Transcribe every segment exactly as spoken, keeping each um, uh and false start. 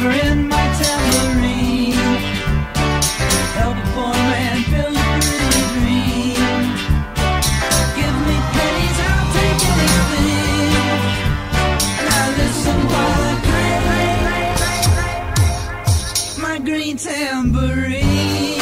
in my tambourine. Help a poor man build a pretty dream. Give me pennies, I'll take anything. Now listen while I play my green tambourine.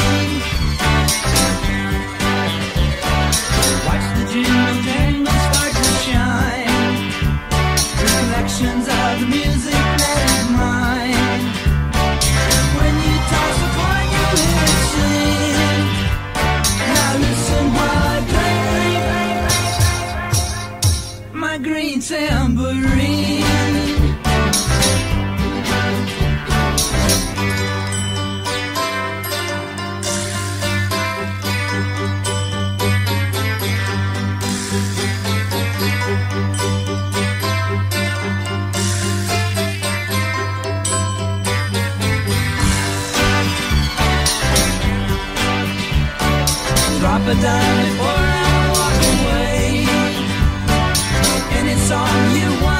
Watch the jingle jangle start to shine. Reflections of the music that is mine. When you toss a coin, you hear it sing. Now listen while I play my green tambourine. Drop a dime before I walk away. Any song you want.